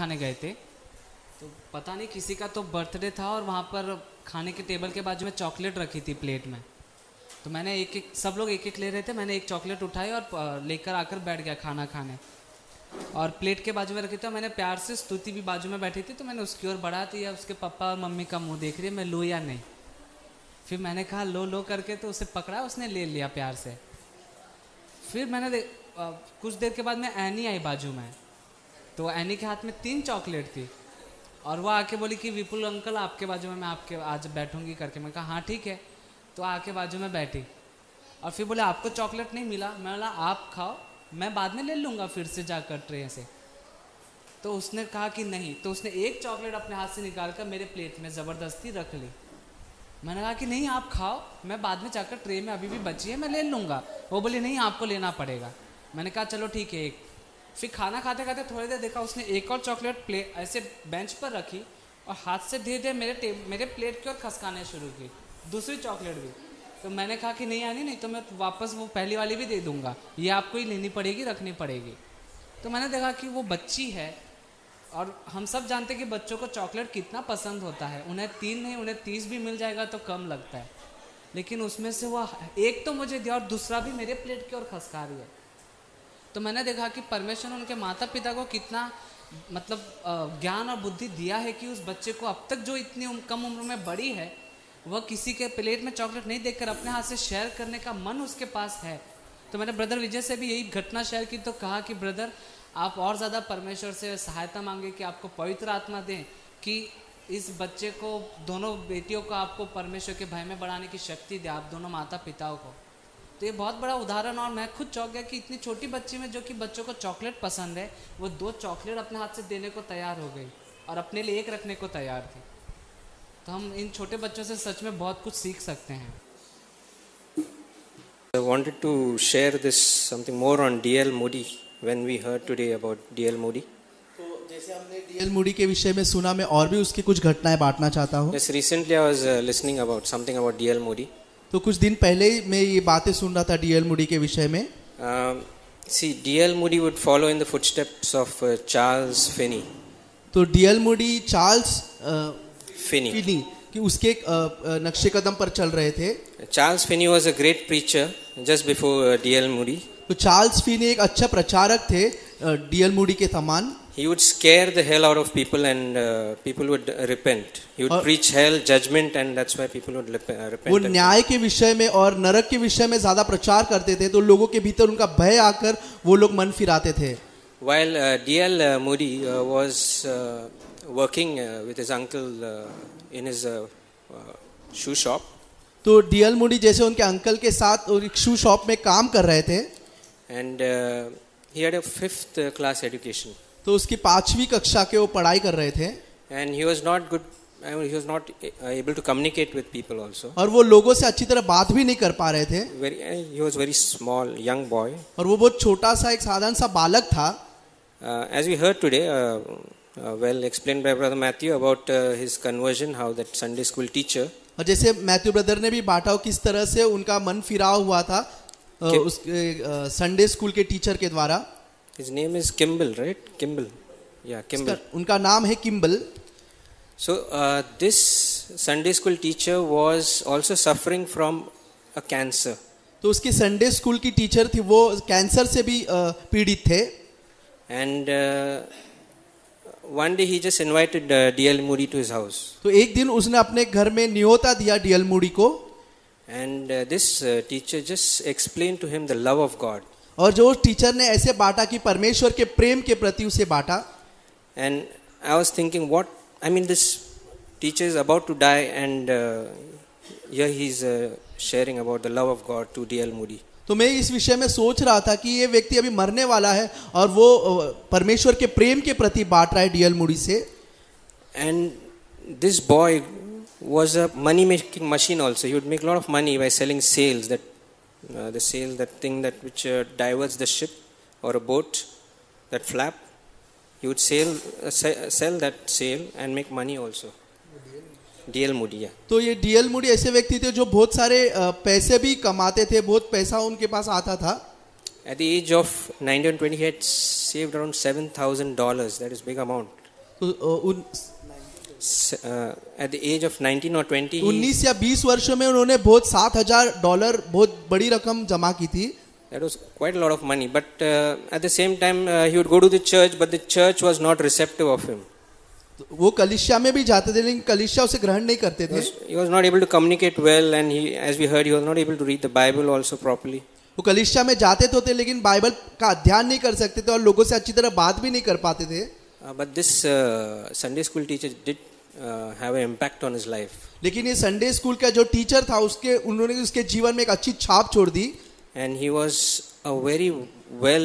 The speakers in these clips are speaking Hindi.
खाने गए थे, तो पता नहीं किसी का तो बर्थडे था और वहाँ पर खाने के टेबल के बाजू में चॉकलेट रखी थी प्लेट में। तो मैंने सब लोग एक एक ले रहे थे, मैंने एक चॉकलेट उठाई और लेकर आकर बैठ गया खाना खाने, और प्लेट के बाजू में रखी थी। मैंने प्यार से, स्तुति भी बाजू में बैठी थी, तो मैंने उसकी ओर बढ़ा दी, उसके पापा और मम्मी का मुंह देख रही है मैं लूँ या नहीं। फिर मैंने कहा लो करके, तो उसे पकड़ा, उसने ले लिया प्यार से। फिर मैंने कुछ देर के बाद में एनी आई बाजू में, तो एनी के हाथ में 3 चॉकलेट थी, और वो आके बोली कि विपुल अंकल आपके बाजू में मैं आपके आज बैठूंगी करके। मैं कहा हाँ ठीक है। तो आके बाजू में बैठी, और फिर बोले आपको चॉकलेट नहीं मिला। मैं बोला आप खाओ, मैं बाद में ले लूँगा फिर से जाकर ट्रे से। तो उसने कहा कि नहीं, तो उसने एक चॉकलेट अपने हाथ से निकाल कर मेरे प्लेट में ज़बरदस्ती रख ली। मैंने कहा कि नहीं आप खाओ, मैं बाद में जाकर ट्रे में अभी भी बची है मैं ले लूँगा। वो बोली नहीं आपको लेना पड़ेगा। मैंने कहा चलो ठीक है एक। फिर खाना खाते खाते थोड़ी देर देखा उसने एक और चॉकलेट प्लेट ऐसे बेंच पर रखी और हाथ से धीरे धीरे मेरे प्लेट की ओर खसकाने शुरू की, दूसरी चॉकलेट भी। तो मैंने कहा कि नहीं आनी, नहीं तो मैं वापस वो पहली वाली भी दे दूँगा, ये आपको ही लेनी पड़ेगी, रखनी पड़ेगी। तो मैंने देखा कि वो बच्ची है, और हम सब जानते हैं कि बच्चों को चॉकलेट कितना पसंद होता है। उन्हें 3 नहीं, उन्हें 30 भी मिल जाएगा तो कम लगता है, लेकिन उसमें से वो एक तो मुझे दिया और दूसरा भी मेरे प्लेट की ओर खसका रही है। तो मैंने देखा कि परमेश्वर ने उनके माता पिता को कितना मतलब ज्ञान और बुद्धि दिया है कि उस बच्चे को अब तक जो इतनी कम उम्र में बड़ी है, वह किसी के प्लेट में चॉकलेट नहीं देखकर अपने हाथ से शेयर करने का मन उसके पास है। तो मैंने ब्रदर विजय से भी यही घटना शेयर की, तो कहा कि ब्रदर आप और ज़्यादा परमेश्वर से सहायता मांगे कि आपको पवित्र आत्मा दें कि इस बच्चे को, दोनों बेटियों को आपको परमेश्वर के भय में बढ़ाने की शक्ति दे, आप दोनों माता पिताओं को। तो ये बहुत बड़ा उदाहरण, और मैं खुद चौंक गया कि इतनी छोटी बच्ची में जो कि बच्चों को चॉकलेट पसंद है, वो 2 चॉकलेट अपने हाथ से देने को तैयार हो गई और अपने लिए एक रखने को तैयार थी। तो हम इन छोटे बच्चों से सच में बहुत कुछ सीख सकते हैं। I wanted to share this something more on D.L. Moody when we heard today about D.L. Moody. तो जैसे हमने D.L. Moody के विषय में सुना, मैं और भी उसकी कुछ घटनाएं बांटना चाहता हूँ। Yes, recently I was listening about something about D.L. Moody. तो कुछ दिन पहले ही मैं ये बातें सुन रहा था D.L. Moody के विषय में। See, D.L. Moody would follow in the footsteps of Charles Finney. तो D.L. Moody चार्ल्स Finney कि उसके नक्शे कदम पर चल रहे थे। Charles Finney was a great preacher just before D.L. Moody. तो चार्ल्स फिनी एक अच्छा प्रचारक थे D.L. Moody के समान। He would scare the hell out of people and people would repent. He would preach hell, judgment, and that's why people would repent. वो न्याय के विषय में और नरक के विषय में ज्यादा प्रचार करते थे, तो लोगों के भीतर उनका भय आकर वो लोग मन फिराते थे। While D.L. Moody was working with his uncle in his shoe shop, तो D.L. Moody जैसे उनके अंकल के साथ एक शू शॉप में काम कर रहे थे, and he had a 5th class education. तो उसकी 5वीं कक्षा के वो पढ़ाई कर रहे थे, And he was not good. I mean, he was not able to communicate with people also. और वो लोगों से अच्छी तरह बात भी नहीं कर पा रहे थे। He was very small, young boy. और वो बहुत छोटा सा एक साधारण सा बालक था। As we heard today, well explained by Brother Matthew about his conversion, how that Sunday school teacher. और जैसे मैथ्यू ब्रदर ने भी बांटा हो किस तरह से उनका मन फिराव हुआ था उसके संडे स्कूल के टीचर के द्वारा। His name is Kimball, right? Kimball. Yeah, Kimball. उनका नाम है Kimball. So this Sunday school teacher was also suffering from a cancer. तो उसकी संडे स्कूल की टीचर थी, वो कैंसर से भी पीड़ित थे। And one day he just invited D.L. Moody to his house. तो एक दिन उसने अपने घर में न्योता दिया D.L. Moody को। And this teacher just explained to him the love of God. और जो टीचर ने ऐसे बांटा कि परमेश्वर के प्रेम के प्रति उसे बांटा। And I was thinking, what I mean, this teacher is about to die, and here he's sharing about the love of God to D.L. Moody. तो मैं इस विषय में सोच रहा था कि ये व्यक्ति अभी मरने वाला है और वो परमेश्वर के प्रेम के प्रति बांट रहा है D.L. Moody से। And this boy was a money making machine also. He would make a lot of money by selling sails, that that thing that which diverts the ship or a boat, that flap. He would sell that sail and make money also. D.L. Moody, yeah. तो ये D.L. Moody ऐसे व्यक्ति थे जो बहुत सारे पैसे भी कमाते थे, बहुत पैसा उनके पास आता था। At the age of 19 or 20, he had saved around $7,000. That is big amount. At the age of 19 or 20, 19 या 20 वर्षों में उन्होंने बहुत $7,000 बहुत बड़ी रकम जमा की थी. that was quite a lot of money. But at the same time, he would go to the church, but the church was not receptive of him. वो कलीसिया में भी जाते थे लेकिन कलीसिया उसे ग्रहण नहीं करते थे. He was not able to communicate well, and he, as we heard, he was not able to read the Bible also properly. वो कलीसिया में जाते तो थे लेकिन बाइबल का अध्ययन नहीं कर सकते थे और लोगों से अच्छी तरह बात भी नहीं कर पाते थे. But this Sunday school teacher did have an impact on his life. लेकिन ये संडे स्कूल का जो टीचर था उन्होंने उसके जीवन में एक अच्छी छाप छोड़ दी. And he was a very well,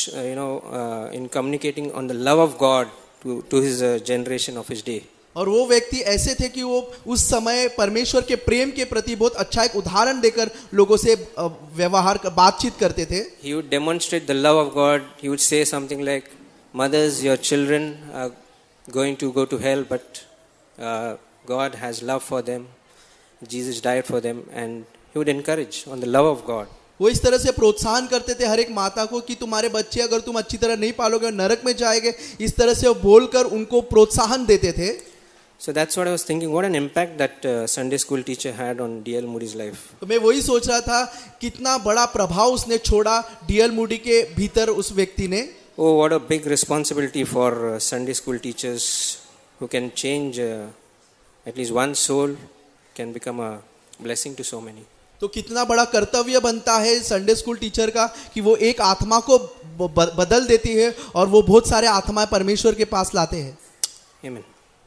in communicating on the love of God to his generation of his day. और वो व्यक्ति ऐसे थे कि वो उस समय परमेश्वर के प्रेम के प्रति बहुत अच्छा एक उदाहरण देकर लोगों से बातचीत करते थे. He would demonstrate the love of God. He would say something like, "Mothers, your children are going to go to hell, but God has love for them. Jesus died for them," and he would encourage on the love of God. वो इस तरह से प्रोत्साहन करते थे हर एक माता को कि तुम्हारे बच्चे अगर तुम अच्छी तरह नहीं पालोगे नरक में जाएंगे. इस तरह से वो बोलकर उनको प्रोत्साहन देते थे. So that's what I was thinking. What an impact that Sunday school teacher had on D.L. Moody's life. तो मैं वही सोच रहा था कितना बड़ा प्रभाव उसने छोड़ा D.L. मूडी के भीतर उस व्यक्ति ने. Oh, what a big responsibility for Sunday school teachers who can change at least one soul, can become a blessing to so many. तो कितना बड़ा कर्तव्य बनता है संडे स्कूल टीचर का कि वो एक आत्मा को बदल देती है और वो बहुत सारे आत्माएं परमेश्वर के पास लाते हैं. Amen.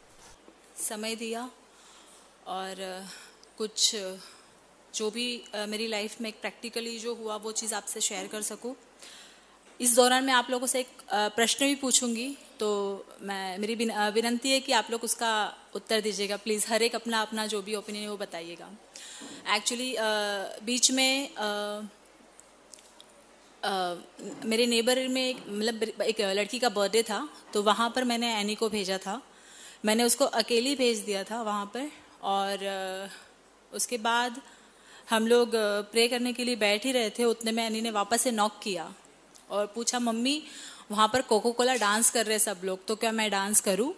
समय दिया और कुछ जो भी मेरी लाइफ में एक प्रैक्टिकली जो हुआ वो चीज़ आपसे शेयर कर सकूं. इस दौरान मैं आप लोगों से एक प्रश्न भी पूछूंगी तो मेरी विनंती है कि आप लोग उसका उत्तर दीजिएगा प्लीज़. हर एक अपना अपना जो भी ओपिनियन है वो बताइएगा. एक्चुअली बीच में मेरे नेबर में एक लड़की का बर्थडे था तो वहाँ पर मैंने एनी को भेजा था. मैंने उसको अकेली भेज दिया था वहाँ पर और उसके बाद हम लोग प्रे करने के लिए बैठ ही रहे थे. उतने में एनी ने वापस से नॉक किया और पूछा मम्मी वहाँ पर कोको कोला डांस कर रहे सब लोग तो क्या मैं डांस करूँ.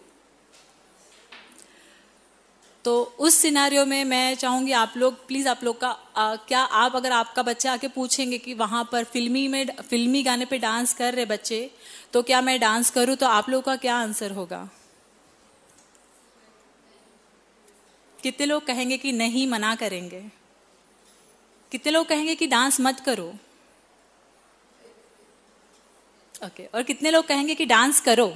तो उस सिनारियो में मैं चाहूँगी आप लोग प्लीज़ आप लोग का क्या आप अगर आपका बच्चा आके पूछेंगे कि वहाँ पर फिल्मी गाने पे डांस कर रहे बच्चे तो क्या मैं डांस करूँ तो आप लोग का क्या आंसर होगा. कितने लोग कहेंगे कि नहीं मना करेंगे. कितने लोग कहेंगे कि डांस मत करो. ओके और कितने लोग कहेंगे कि डांस करो.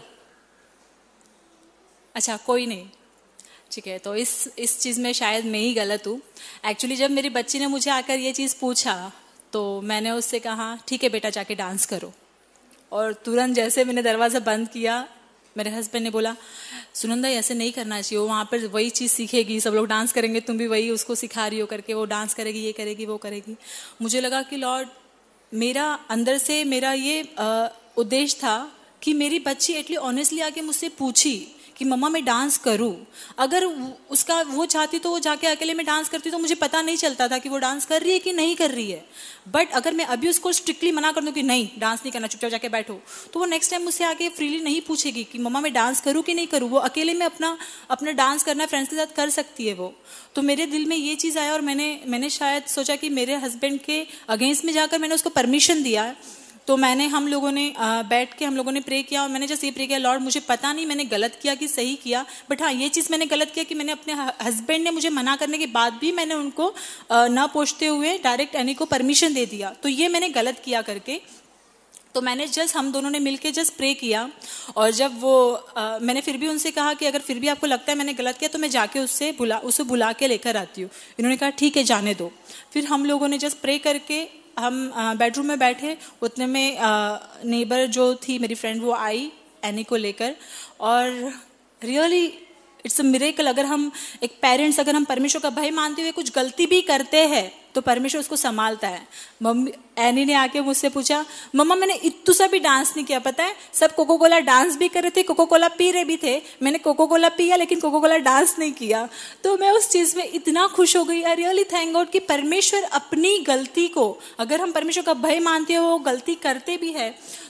अच्छा कोई नहीं ठीक है. तो इस चीज़ में शायद मैं ही गलत हूँ. एक्चुअली जब मेरी बच्ची ने मुझे आकर ये चीज़ पूछा तो मैंने उससे कहा ठीक है बेटा जाके डांस करो. और तुरंत जैसे मैंने दरवाज़ा बंद किया मेरे हस्बैंड ने बोला सुनंदा ऐसे नहीं करना चाहिए. वो वहाँ पर वही चीज़ सीखेगी सब लोग डांस करेंगे तुम भी वही उसको सिखा रही हो करके वो डांस करेगी ये करेगी वो करेगी. मुझे लगा कि लॉर्ड मेरा अंदर से मेरा ये उद्देश्य था कि मेरी बच्ची एटली ऑनेस्टली आके मुझसे पूछी कि मम्मा मैं डांस करूं. अगर उसका वो चाहती तो वो जाके अकेले में डांस करती तो मुझे पता नहीं चलता था कि वो डांस कर रही है कि नहीं कर रही है. बट अगर मैं अभी उसको स्ट्रिक्टली मना कर दूं कि नहीं डांस नहीं करना चुपचाप जाके बैठो तो वो नेक्स्ट टाइम मुझसे आके फ्रीली नहीं पूछेगी कि मम्मा मैं डांस करूं कि नहीं करूं. वो अकेले में अपना डांस करना फ्रेंड्स के साथ कर सकती है वो. तो मेरे दिल में ये चीज़ आया और मैंने शायद सोचा कि मेरे हस्बैंड के अगेंस्ट में जाकर मैंने उसको परमिशन दिया. तो हम लोगों ने बैठ के हम लोगों ने प्रे किया और मैंने जैसे ये प्रे किया लॉर्ड मुझे पता नहीं मैंने गलत किया कि सही किया बट हाँ ये चीज़ मैंने गलत किया कि मैंने अपने हस्बैंड ने मुझे मना करने के बाद भी मैंने उनको ना पूछते हुए डायरेक्ट एनी को परमिशन दे दिया. तो ये मैंने गलत किया करके तो मैंने हम दोनों ने मिलके प्रे किया. और जब मैंने फिर भी उनसे कहा कि अगर फिर भी आपको लगता है मैंने गलत किया तो मैं जाके उसे बुला के लेकर आती हूँ. इन्होंने कहा ठीक है जाने दो. फिर हम लोगों ने प्रे करके हम बेडरूम में बैठे. उतने में नेबर जो थी मेरी फ्रेंड वो आई एनी को लेकर और रियली इट्स अ मिरेकल. अगर हम एक पेरेंट्स अगर हम परमेश्वर का भय मानते हुए कुछ गलती भी करते हैं तो परमेश्वर उसको संभालता है. मम्मी एनी ने आके मुझसे पूछा मम्मा मैंने इत्तू सा भी डांस नहीं किया पता है. सब कोको कोला डांस भी कर रहे थे कोको कोला पी रहे भी थे. मैंने कोको कोला पिया लेकिन कोको कोला डांस नहीं किया. तो मैं उस चीज़ में इतना खुश हो गई. आई रियली थैंक गॉड कि परमेश्वर अपनी गलती को अगर हम परमेश्वर का भय मानते हो गलती करते भी है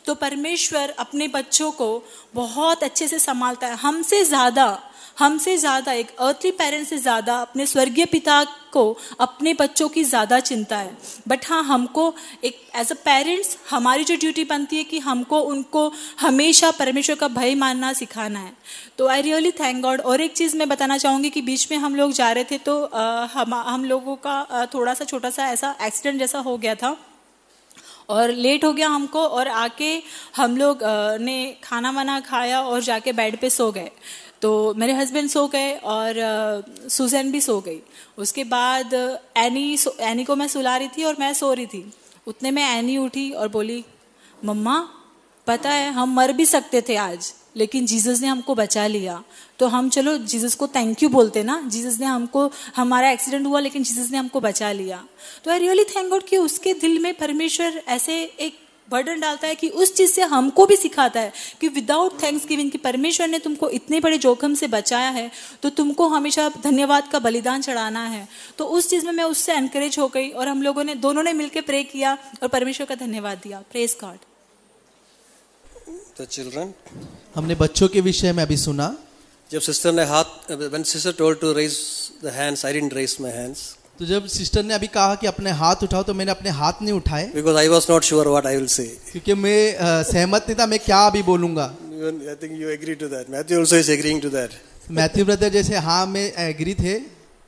तो परमेश्वर अपने बच्चों को बहुत अच्छे से संभालता है। हमसे ज़्यादा एक अर्थली पेरेंट्स से ज़्यादा अपने स्वर्गीय पिता को अपने बच्चों की ज़्यादा चिंता है। बट हाँ, हमको एक एज अ पेरेंट्स हमारी जो ड्यूटी बनती है कि हमको उनको हमेशा परमेश्वर का भय मानना सिखाना है। तो आई रियली थैंक गॉड। और एक चीज़ मैं बताना चाहूँगी कि बीच में हम लोग जा रहे थे तो हम लोगों का थोड़ा सा छोटा सा ऐसा एक्सीडेंट जैसा हो गया था और लेट हो गया हमको, और आके हम लोग ने खाना वाना खाया और जाके बेड पे सो गए। तो मेरे हस्बैंड सो गए और सुजैन भी सो गई। उसके बाद एनी को मैं सुला रही थी और मैं सो रही थी। उतने में एनी उठी और बोली, मम्मा पता है हम मर भी सकते थे आज, लेकिन जीसस ने हमको बचा लिया, तो हम चलो जीसस को थैंक यू बोलते ना। जीसस ने हमको, हमारा एक्सीडेंट हुआ लेकिन जीसस ने हमको बचा लिया। तो आई रियली थैंक गॉड कि उसके दिल में परमेश्वर ऐसे एक बर्डन डालता है कि उस चीज़ से हमको भी सिखाता है कि विदाउट थैंक्स गिविंग कि परमेश्वर ने तुमको इतने बड़े जोखिम से बचाया है तो तुमको हमेशा धन्यवाद का बलिदान चढ़ाना है। तो उस चीज़ में मैं उससे एनकरेज हो गई और हम लोगों ने दोनों ने मिलकर प्रे किया और परमेश्वर का धन्यवाद दिया। Praise God. The children. हमने बच्चों के विषय में अभी सुना। जब सिस्टर ने when sister told to raise the hands, I didn't raise my hands. तो जब सिस्टर ने अभी कहा कि अपने हाथ उठाओ तो मैंने अपने हाथ नहीं उठाए, Because I was not sure what I will say. क्योंकि मैं सहमत नहीं था मैं क्या अभी बोलूंगा। I think you agree to that. Matthew also is agreeing to that. Matthew brother जैसे हाँ में एग्री थे।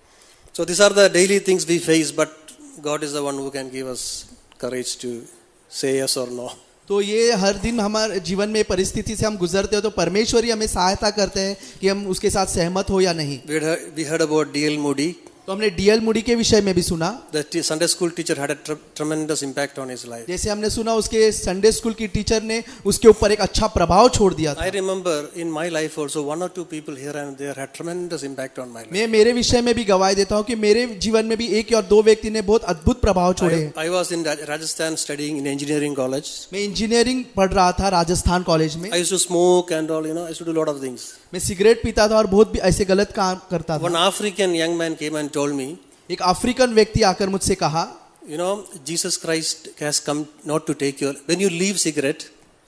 So these are the daily things we face, but God is the one who can give us courage to say yes or no. तो ये हर दिन हमारे जीवन में परिस्थिति से हम गुजरते हो तो परमेश्वर ही हमें सहायता करते हैं कि हम उसके साथ सहमत हो या नहीं। We heard about D.L. Moody. तो हमने डीएल मूडी के विषय में भी सुना। The Sunday school teacher had a tremendous impact on his life. जैसे हमने सुना उसके संडे स्कूल की टीचर ने उसके ऊपर एक अच्छा प्रभाव छोड़ दिया था। I remember in my life also one or two people here and there had tremendous impact on my life. मैं मेरे विषय में भी गवाही देता हूँ कि मेरे जीवन में भी एक या दो व्यक्ति ने बहुत अद्भुत प्रभाव छोड़े। I was in Rajasthan studying in engineering college. मैं इंजीनियरिंग पढ़ रहा था राजस्थान कॉलेज में। I used to smoke and all, I used to do a lot of things. मैं सिगरेट पीता था और बहुत भी ऐसे गलत काम करता था। One African young man came and told me, एक अफ्रीकन व्यक्ति आकर मुझसे कहा, Jesus Christ has come not to take your, when you leave cigarette,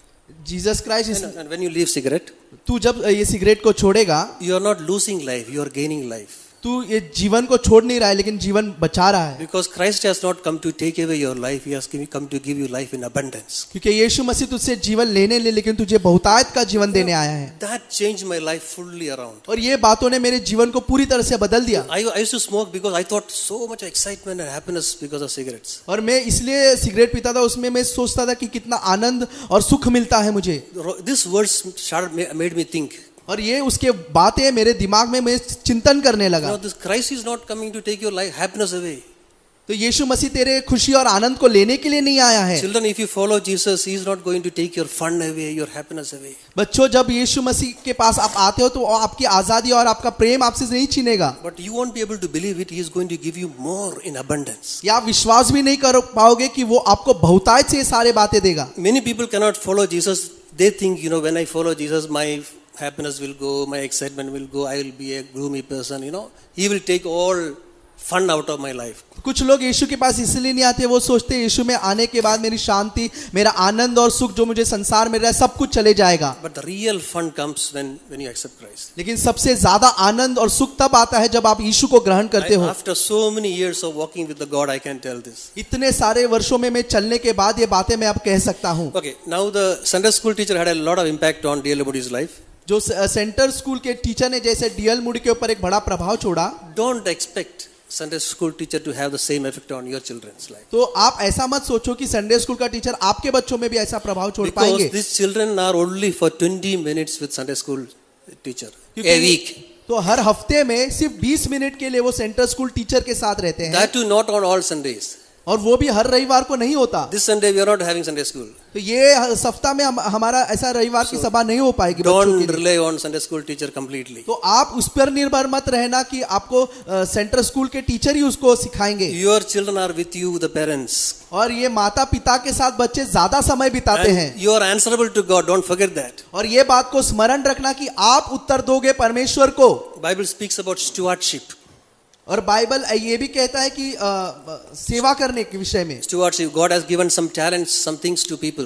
Jesus Christ, and when you leave cigarette, तू जब ये सिगरेट को छोड़ेगा, you are not losing life, you are gaining life. तू ये जीवन को छोड़ नहीं रहा है लेकिन जीवन बचा रहा है। Because Christ has not come to take away your life, he has come to give you life in abundance. क्योंकि यीशु मसीह तुझसे जीवन लेने ले लेकिन तुझे बहुतायत का जीवन देने आया है। That changed my life fully around. और ये बातों ने मेरे जीवन को पूरी तरह से बदल दिया। I used to smoke because I thought so much excitement and happiness because of cigarettes. और मैं इसलिए सिगरेट पीता था, उसमें मैं सोचता था कि कितना आनंद और सुख मिलता है मुझे। This words made me think. और ये उसके बातें मेरे दिमाग में मैं चिंतन करने लगा। This Christ is not coming to take your life happiness away. तो यीशु मसीह तेरे खुशी और आनंद को लेने के लिए नहीं आया है। Children, if you follow Jesus, he is not going to take your fun away, your happiness away. बच्चों, जब यीशु मसीह के पास आप आते हो तो आपकी आजादी और आपका प्रेम आपसे नहीं छीनेगा। But you won't be able to believe it. He is going to give you more in abundance. या आप विश्वास भी नहीं कर पाओगे कि वो आपको बहुतायत से ये सारे बातें देगा। Many people cannot follow Jesus. They think, when I follow Jesus, my happiness will go, my excitement will go, I will be a gloomy person, He will take all fun out of my life. कुछ लोग यीशु के पास इसलिए नहीं आते, वो सोचते हैं यीशु में आने के बाद मेरी शांति, मेरा आनंद और सुख जो मुझे संसार में रहा है सब कुछ चले जाएगा। But the real fun comes when you accept Christ. लेकिन सबसे ज्यादा आनंद और सुख तब आता है जब आप यीशु को ग्रहण करते हो। After so many years of walking with the God, I can tell this. इतने सारे वर्षों में मैं चलने के बाद ये बातें मैं अब कह सकता हूँ। Okay, now the Sunday school teacher had a lot of impact on D.L. Moody's life. जो सेंटर स्कूल के टीचर ने जैसे डीएल मूडी के ऊपर एक बड़ा प्रभाव छोड़ा, Don't expect Sunday school teacher to have the same effect on your children's life. तो आप ऐसा मत सोचो कि संडे स्कूल का टीचर आपके बच्चों में भी ऐसा प्रभाव छोड़ पाएंगे। Because these children are only for 20 minutes with Sunday school teacher a week. तो हर हफ्ते में सिर्फ 20 मिनट के लिए वो सेंटर स्कूल टीचर के साथ रहते हैं। That too not on all Sundays. और वो भी हर रविवार को नहीं होता। This Sunday we are not having Sunday school. तो ये सप्ताह में हमारा ऐसा रविवार की सभा नहीं हो पाएगी। Don't rely on Sunday school teacher completely. तो आप उस पर निर्भर मत रहना कि आपको सेंटर स्कूल के टीचर ही उसको सिखाएंगे। Your children are with you, the parents. और ये माता पिता के साथ बच्चे ज्यादा समय बिताते हैं। You are answerable to God. Don't forget that. और ये बात को स्मरण रखना कि आप उत्तर दोगे परमेश्वर को। Bible speaks about stewardship. और बाइबल ये भी कहता है कि सेवा करने के विषय में। Stewardship. God has given some talents, some things to people.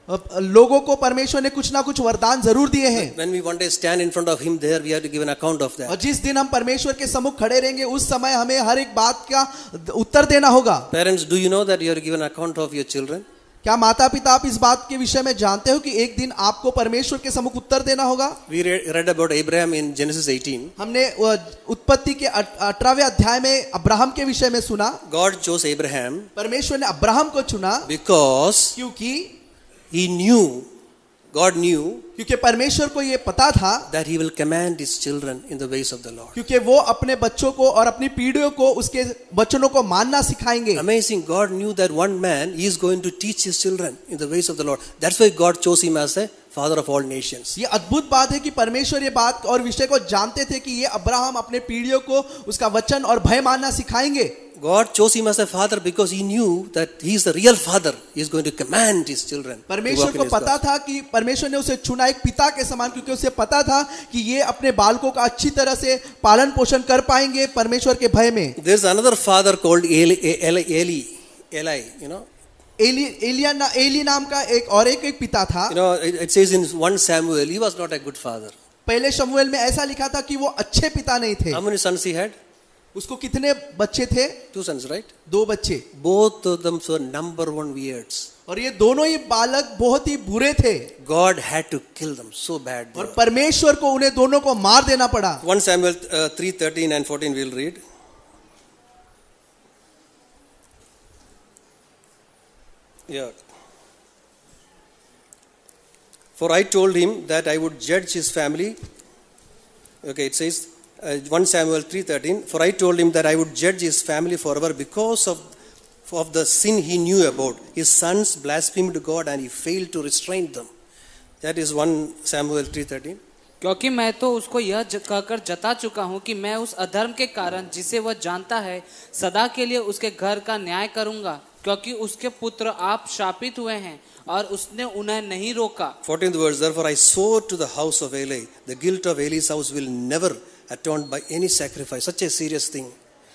लोगों को परमेश्वर ने कुछ ना कुछ वरदान जरूर दिए हैं। When we one day stand in front of Him there, we have to give an account of और that. जिस दिन हम परमेश्वर के सम्मुख खड़े रहेंगे उस समय हमें हर एक बात का उत्तर देना होगा। Parents, do you know that you have to give an account of your children? क्या माता पिता आप इस बात के विषय में जानते हो कि एक दिन आपको परमेश्वर के सम्मुख उत्तर देना होगा? We read about Abraham in Genesis 18. हमने उत्पत्ति के 18वें अध्याय में अब्राहम के विषय में सुना। God chose Abraham परमेश्वर ने अब्राहम को चुना because क्योंकि He knew, God knew क्योंकि परमेश्वर को ये पता था that He will command His children in the ways of the Lord. क्योंकि वो अपने बच्चों को और अपनी पीढ़ियों को उसके वचनों को मानना सिखाएंगे। Amazing, God knew that one man is going to teach his children in the ways of the Lord. That's why God chose him as a father of all nations. ये अद्भुत बात है कि परमेश्वर ये बात और विषय को जानते थे कि ये अब्राहम अपने पीढ़ियों को उसका वचन और भय मानना सिखाएंगे। God chose him as a father because He knew that He is the real father. He is going to command His children. परमेश्वर को पता था कि परमेश्वर ने उसे चुना एक पिता के समान, क्योंकि उसे पता था कि ये अपने बालकों का अच्छी तरह से पालन पोषण कर पाएंगे परमेश्वर के भय में। There is another father called Eli. You know. Eli नाम का एक पिता था। You know, it says in 1 Samuel, he was not a good father. पहले शमूएल में ऐसा लिखा था कि वो अच्छे पिता नहीं थे। How many sons he had? उसको कितने बच्चे थे? 2 sons, right? 2 बच्चे। Both of them were number 1 weirds. और ये दोनों ही बालक बहुत ही बुरे थे। God had to kill them so bad. और परमेश्वर को उन्हें दोनों को मार देना पड़ा। 1 Samuel 3:13 and 14 we'll read. Yeah. For I told him that I would judge his family. Okay, it says 1 Samuel 3:13. For I told him that I would judge his family forever because of the sin he knew about. His sons blasphemed God and he failed to restrain them. That is 1 Samuel 3:13. क्योंकि मैं तो उसको यह कहकर जता चुका हूँ कि मैं उस अधर्म के कारण जिसे वह जानता है सदा के लिए उसके घर का न्याय करूंगा, क्योंकि उसके पुत्र आप शापित हुए हैं और उसने उन्हें नहीं रोका। 14th verse. Therefore I swore to the house of Eli, the guilt of Eli's house will never atoned by any sacrifice. Such a serious thing.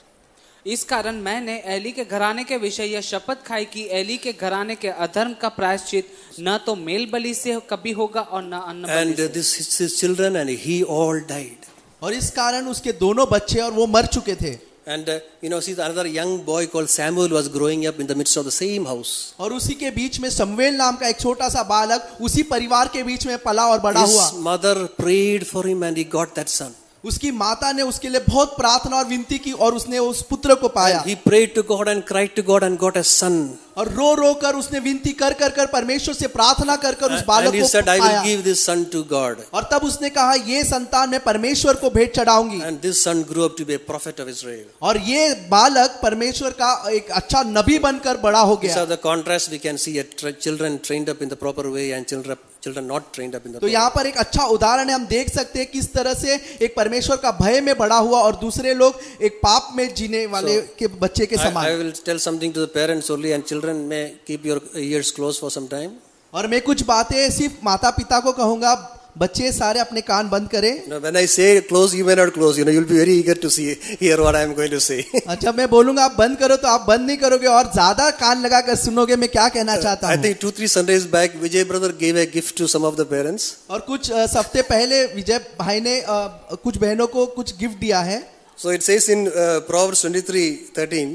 इस कारण मैंने एली के घराने के विषय यह शपथ खाई कि एली के घराने के अधर्म का प्रायश्चित न तो मेल बलि से कभी होगा और न अन्न बलि से। And this his children and he all died. और इस कारण उसके दोनों बच्चे और वो मर चुके थे। And you know, see, another young boy called Samuel was growing up in the midst of the same house. और उसी के बीच में शमूएल नाम का एक छोटा सा बालक उसी परिवार के बीच में पला और बड़ा हुआ। His mother prayed for him and he got that son. उसकी माता ने उसके लिए बहुत प्रार्थना और विनती की और उसने उस पुत्र को पाया। He prayed to God and cried to God and got a son. और रो रो कर उसने विनती कर कर कर परमेश्वर से प्रार्थना कर कर उस बालक And he को said, I पाया। will give this son to God. और तब उसने कहा ये संतान मैं परमेश्वर को भेंट चढ़ाऊंगी। And this son grew up to be a prophet of Israel. और ये बालक परमेश्वर का एक अच्छा नबी बनकर बड़ा हो These गया। are the contrasts we can see at children trained up in the proper way and children not trained up in the तो proper way. यहाँ पर एक अच्छा उदाहरण है, हम देख सकते हैं किस तरह से एक परमेश्वर का भय में बड़ा हुआ और दूसरे लोग एक पाप में जीने वाले के बच्चे के I समान। will tell something to the parents only, and children may keep your ears closed for some time. और मैं कुछ बातें सिर्फ माता पिता को कहूंगा, बच्चे सारे अपने कान बंद करें। Now, when I say close, you may not close. You know, you'll be very eager to hear what I am going to say. अच्छा मैं बोलूंगा आप बंद करो तो आप बंद नहीं करोगे और ज्यादा कान लगा कर सुनोगे मैं क्या कहना चाहता I हूँ। think 2-3 Sundays back, Vijay brother gave a gift to some of the parents. और कुछ हफ्ते पहले विजय भाई ने कुछ बहनों को कुछ गिफ्ट दिया है। So it says in Proverbs 23:13,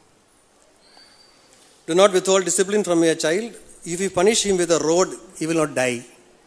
do not withhold discipline from your child. If you punish him with a rod, he will not die.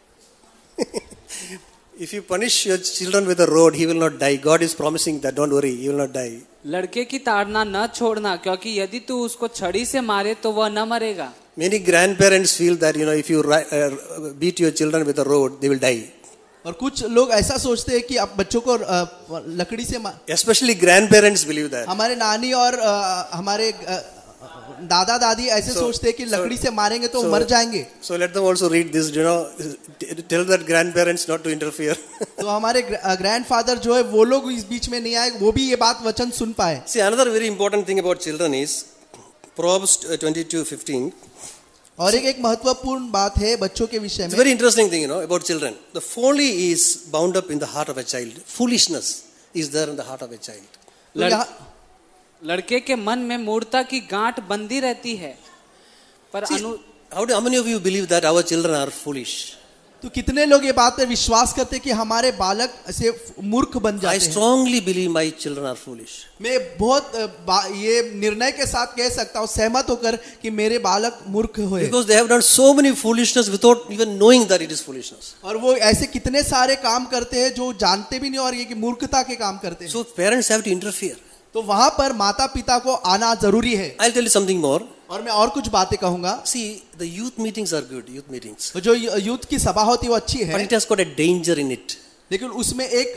If you punish your children with a rod, he will not die. God is promising that. Don't worry, he will not die. लड़के की ताड़ना न छोड़ना, क्योंकि यदि तू उसको छड़ी से मारे तो वह न मरेगा। Many grandparents feel that, you know, if you beat your children with a rod, they will die. और कुछ लोग ऐसा सोचते हैं कि अब बच्चों को लकड़ी से Especially grandparents believe that. हमारे नानी और हमारे दादा दादी ऐसे सोचते हैं कि लकड़ी से मारेंगे तो मर जाएंगे। So let them also read this, you know, tell that grandparents not to interfere. तो हमारे ग्रैंडफादर जो है वो लोग इस बीच में नहीं आए, वो भी ये बात वचन सुन पाए। See, another very important thing about children is Proverbs 22:15. और एक महत्वपूर्ण बात है बच्चों के विषय It's a में। very interesting thing, you know, about children. The folly is bound up in the heart of a child. Foolishness is there in the heart of a child. लड़के के मन में मूर्खता की गांठ बंधी रहती है, पर How many of you believe that our children are foolish? तो कितने लोग ये बात पे विश्वास करते हैं कि हमारे बालक ऐसे मूर्ख बन I जाते हैं? strongly believe my children are foolish. मैं बहुत ये निर्णय के साथ कह सकता हूँ, सहमत होकर, कि मेरे बालक मूर्ख हुए, Because they have done so many foolishness without even knowing that it is foolishness. और वो ऐसे कितने सारे काम करते हैं जो जानते भी नहीं और ये कि मूर्खता के काम करते हैं। So parents have to interfere. तो वहां पर माता पिता को आना जरूरी है। I'll tell you something more. और मैं और कुछ बातें कहूंगा। See, the youth meetings are good, youth meetings. तो जो यूथ की सभा होती है वो अच्छी है, But it has got a danger in it. लेकिन उसमें एक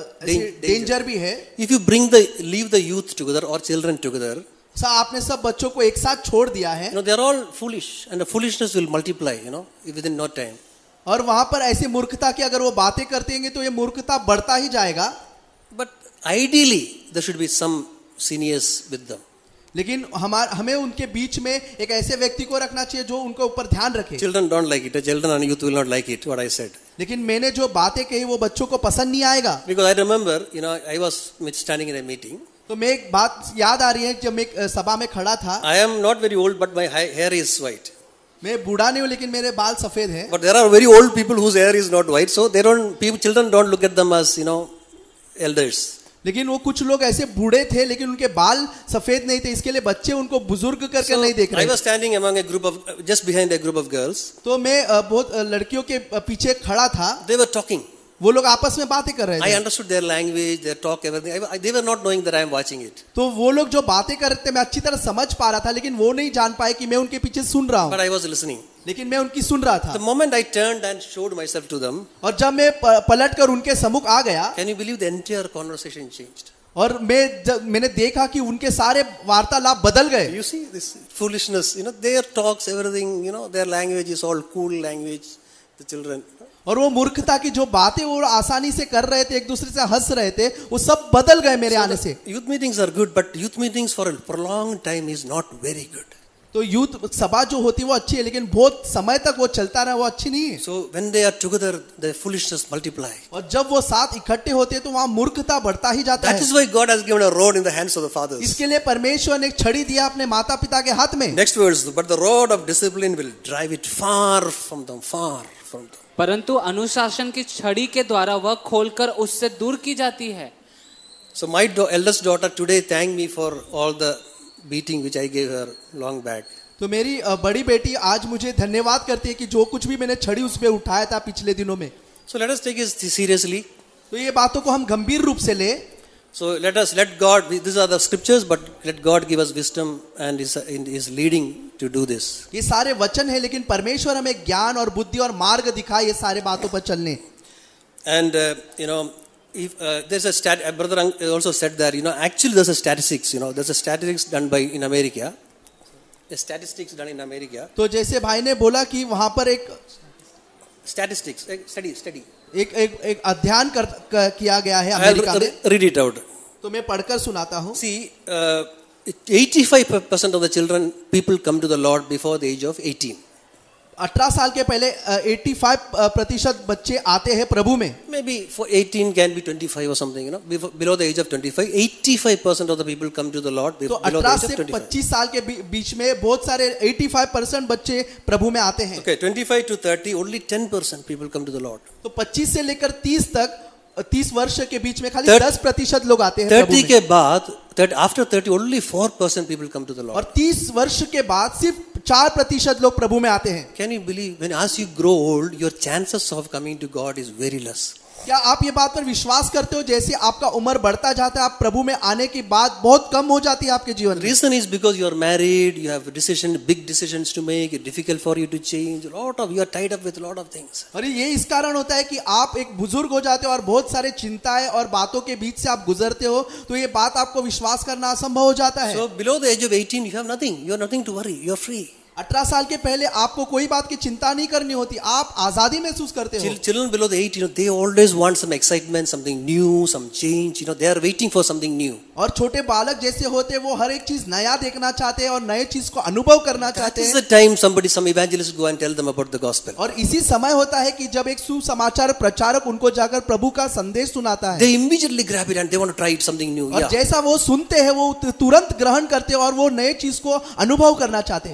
डेंजर भी है। If you leave the youth together or children together, आपने सब बच्चों को एक साथ छोड़ दिया है, they are all foolish, and the foolishness will multiply, within no time. और वहां पर ऐसी मूर्खता की अगर वो बातें करते हैं तो ये मूर्खता बढ़ता ही जाएगा। But ideally, there should be some seniors with them. लेकिन हमें उनके बीच में एक ऐसे व्यक्ति को रखना चाहिए जो उनके ऊपर ध्यान रखे। Children don't like it. Children and youth will not like it, what I said. लेकिन मैंने जो बातें कही वो बच्चों को पसंद नहीं आएगा। Because I remember, I was standing in a meeting. तो मैं एक बात याद आ रही है, जब मैं सभा में खड़ा था। I am not very old, but my hair is white. मैं बूढ़ा नहीं हूँ लेकिन मेरे बाल सफेद हैं। But there are very old people whose hair is not white, so children don't look at them as elders. लेकिन वो कुछ लोग ऐसे बूढ़े थे लेकिन उनके बाल सफेद नहीं थे, इसके लिए बच्चे उनको बुजुर्ग करके नहीं देख रहे। I was standing among just behind a group of girls. तो मैं बहुत लड़कियों के पीछे खड़ा था। They were talking. वो लोग आपस में बातें कर रहे थे। I understood their language, their talk, everything. They were not knowing that I am watching it. तो वो लोग जो बातें कर रहे थे मैं अच्छी तरह समझ पा रहा था, लेकिन वो नहीं जान पाए कि मैं उनके पीछे सुन रहा हूँ। But I was listening. लेकिन मैं उनकी सुन रहा था। The moment I turned and showed myself to them, और जब मैं पलट कर उनके सम्मुख आ गया, can you believe the entire conversation changed? और मैंने देखा कि उनके सारे वार्तालाप बदल गए। You see this foolishness, their talks, everything, their language is all cool language, the children. और वो मूर्खता की जो बातें वो आसानी से कर रहे थे, एक दूसरे से हंस रहे थे, वो सब बदल गए मेरे आने से। Youth meetings are good, but youth meetings for a prolonged time is not very good. तो यूथ सभा जो होती है वो अच्छी है, लेकिन बहुत समय तक वो चलता रहा वो अच्छी नहीं है। So when they are together, the foolishness multiply. और जब वो साथ इकट्ठे होते हैं तो वहाँ मूर्खता बढ़ता ही जाता है। That is why God has given a rod in the hands of the fathers. इसके लिए परमेश्वर ने एक छड़ी दिया अपने माता पिता के हाथ में। Next verse, but the rod of discipline will drive it far from them, far from them. परंतु अनुशासन की छड़ी के द्वारा वह खोलकर उससे दूर की जाती है। So my eldest daughter today thanked me for all the beating which I gave her long back. तो मेरी बड़ी बेटी आज मुझे धन्यवाद करती है कि जो कुछ भी मैंने छड़ी उस पे उठाया था पिछले दिनों में। So let us take it seriously. तो ये बातों को हम गंभीर रूप से ले। So let God, these are the scriptures, but let God give us wisdom and is leading to do this. ये सारे वचन है, लेकिन परमेश्वर हमें ज्ञान और बुद्धि और मार्ग दिखाए ये सारे बातों पर चलने। And if there's a brother also said that actually there's a statistics, there's a statistics done in America. A statistics done in America. तो जैसे भाई ने बोला कि वहां पर एक statistics study एक अध्ययन किया गया है अमेरिका में। Read it out. तो मैं पढ़कर सुनाता हूँ। See, 85% of the children people come to the Lord before the age of 18. 18 साल के पहले 85% बच्चे आते हैं प्रभु में। Maybe for 18 can be 25 or something, below the age of 25. 85% of the people come to the Lord below the age of 25. तो 18 से 25 साल के बीच में बहुत सारे 85% बच्चे प्रभु में आते हैं। Okay, 25 to 30, only 10% people come to the Lord. तो 25 से लेकर 30 तक 30 वर्ष के बीच में खाली 10% लोग आते हैं प्रभु में। 30 के बाद, after 30, only 4% people come to the Lord. और 30 वर्ष के बाद सिर्फ 4% लोग प्रभु में आते हैं। Can you believe when as you grow old, your chances of coming to God is very less. क्या आप ये बात पर विश्वास करते हो जैसे आपका उम्र बढ़ता जाता है आप प्रभु में आने की बात बहुत कम हो जाती है आपके जीवन में? Reason is because you are married, you have big decisions to make, it's difficult for you to change, you are tied up with a lot of things. और ये इस कारण होता है कि आप एक बुजुर्ग हो जाते हो और बहुत सारे चिंताएं और बातों के बीच से आप गुजरते हो, तो ये बात आपको विश्वास करना असंभव हो जाता है। So below the age of 18, you have nothing to worry, you are free. 18 साल के पहले आपको कोई बात की चिंता नहीं करनी होती, आप आजादी महसूस करते हो। Children below the 8, they always want some excitement, something new, some change. They are waiting for something new. और छोटे बालक जैसे होते वो हर एक चीज नया देखना चाहते हैं और नए चीज को अनुभव करना चाहते हैं। That is the time some evangelist go and tell them about the gospel. और इसी समय होता है कि जब एक सुसमाचार प्रचारक उनको जाकर प्रभु का संदेश सुनाता है। They immediately grab it and they want to try it something new. और जैसा वो सुनते हैं वो तुरंत ग्रहण करते हैं और वो नए चीज को अनुभव करना चाहते हैं। What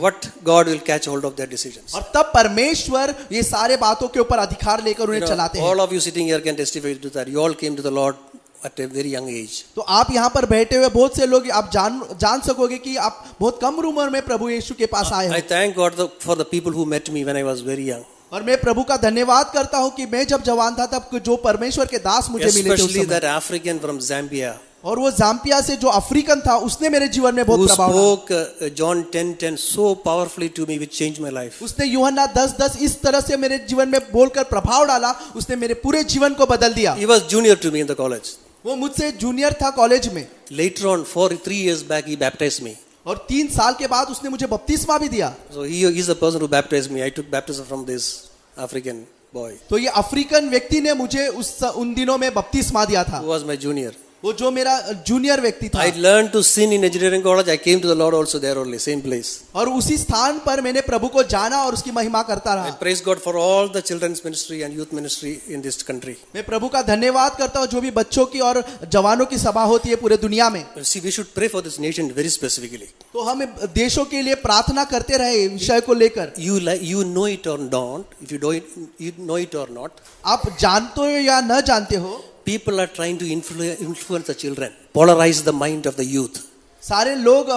God will catch hold of their decisions. और तब परमेश्वर ये सारे बातों के ऊपर अधिकार लेकर You उन्हें know, चलाते हैं। all of you sitting here can testify to that. You all came to the Lord at a very young age. तो आप यहाँ पर बैठे हुए बहुत से लोग आप जान सकोगे कि आप बहुत कम उम्र में प्रभु यीशु के पास आए I हो। thank God for the people who met me when I was very young. और मैं प्रभु का धन्यवाद करता हूँ कि मैं जब जवान था तब जो परमेश्वर के दास मुझे मिले थे उस Especially समय। that African from Zambia और वो जाम्बिया से जो अफ्रीकन था उसने मेरे जीवन में बहुत who प्रभाव डाला। spoke John 10:10 so powerfully to me, which changed my life. उसने यूहन्ना 10:10 इस तरह से मेरे जीवन में बोलकर प्रभाव डाला, उसने मेरे पूरे जीवन को बदल दिया। He was junior to me in the college. वो मुझसे जूनियर था कॉलेज में। Later on, 3 years back, he baptized me. और 3 साल के बाद उसने मुझे बपतिस्मा भी दिया। So he's the person who baptized me. I took baptism from this African boy तो ये अफ्रीकन व्यक्ति ने मुझे उन दिनों में बपतिस्मा दिया था। who was my junior. वो जो मेरा जूनियर व्यक्ति था। I learned to sin in engineering college. I came to the Lord also there only, same place. और उसी स्थान पर मैंने प्रभु को जाना और उसकी महिमा करता I रहा। praise God for all the children's ministry and youth ministry in this country. मैं प्रभु का धन्यवाद करता हूँ जो भी बच्चों की और जवानों की सभा होती है पूरे दुनिया में। See, we should pray for this nation very specifically. तो हम देशों के लिए प्रार्थना करते रहे विषय को लेकर। You know it or not, if you know it or not, आप जानते हो या न जानते हो, people are trying to influence the children, polarize the mind of the youth. सारे लोग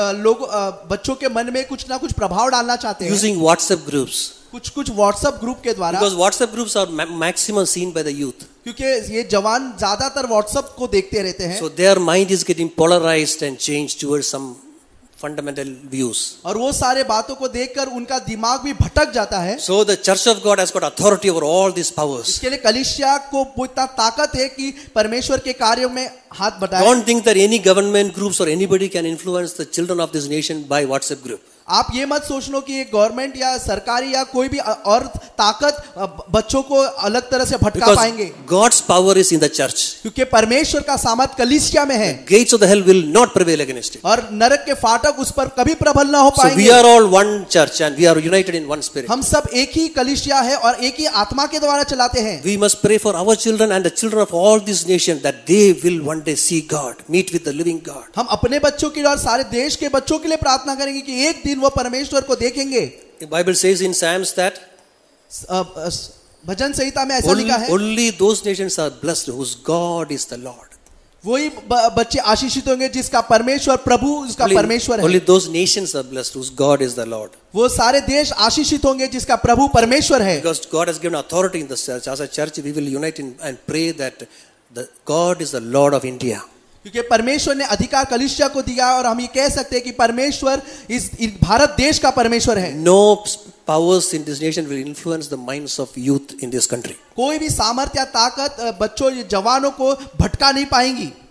बच्चों के मन में कुछ ना कुछ प्रभाव डालना चाहते हैं Using WhatsApp groups. कुछ व्हाट्सएप ग्रुप के द्वारा। Because WhatsApp groups are maximum seen by the youth. क्योंकि ये जवान ज्यादातर व्हाट्सएप को देखते रहते हैं। So their mind is getting polarized and changed towards some fundamental views. और वो सारे बातों को देखकर उनका दिमाग भी भटक जाता है। So the church of God has got authority over all these powers. इसके लिए कलीसिया को इतना ताकत है कि परमेश्वर के कार्यों में हाथ बढ़ाए। Don't think that any government groups or anybody can influence the children of this nation by WhatsApp group. आप ये मत सोचना कि एक गवर्नमेंट या सरकारी या कोई भी और ताकत बच्चों को अलग तरह से भटका पाएंगे। Because God's power is in the church. क्योंकि परमेश्वर का सामर्थ कलीसिया में है। Gates of the hell will not prevail against it. और नरक के फाटक उस पर कभी प्रबल ना हो So पाएंगे। we are all one church and we are united in one spirit. हम सब एक ही कलीसिया है और एक ही आत्मा के द्वारा चलाते हैं। We must pray for our children and the children of all this nation that they will one day see God, meet with the living God. हम अपने बच्चों के लिए और सारे देश के बच्चों के लिए प्रार्थना करेंगे कि एक दिन वो परमेश्वर को देखेंगे। The Bible says in Psalms that भजन संहिता में ऐसा लिखा है, only those nations are blessed whose God is the Lord. वही बच्चे आशीषित होंगे जिसका परमेश्वर प्रभु उसका परमेश्वर Only है। those nations are blessed whose God is the Lord. वो सारे देश आशीषित होंगे जिसका प्रभु परमेश्वर है। Because God has given authority in the church. As a church, we will unite and pray that the God is the Lord of India. क्योंकि परमेश्वर ने अधिकार कलीसिया को दिया और हम ये कह सकते हैं कि परमेश्वर इस भारत देश का परमेश्वर है। No powers in this nation will influence the minds of youth in this country. कोई भी सामर्थ्य या ताकत बच्चों जवानों को भटका नहीं पाएंगी।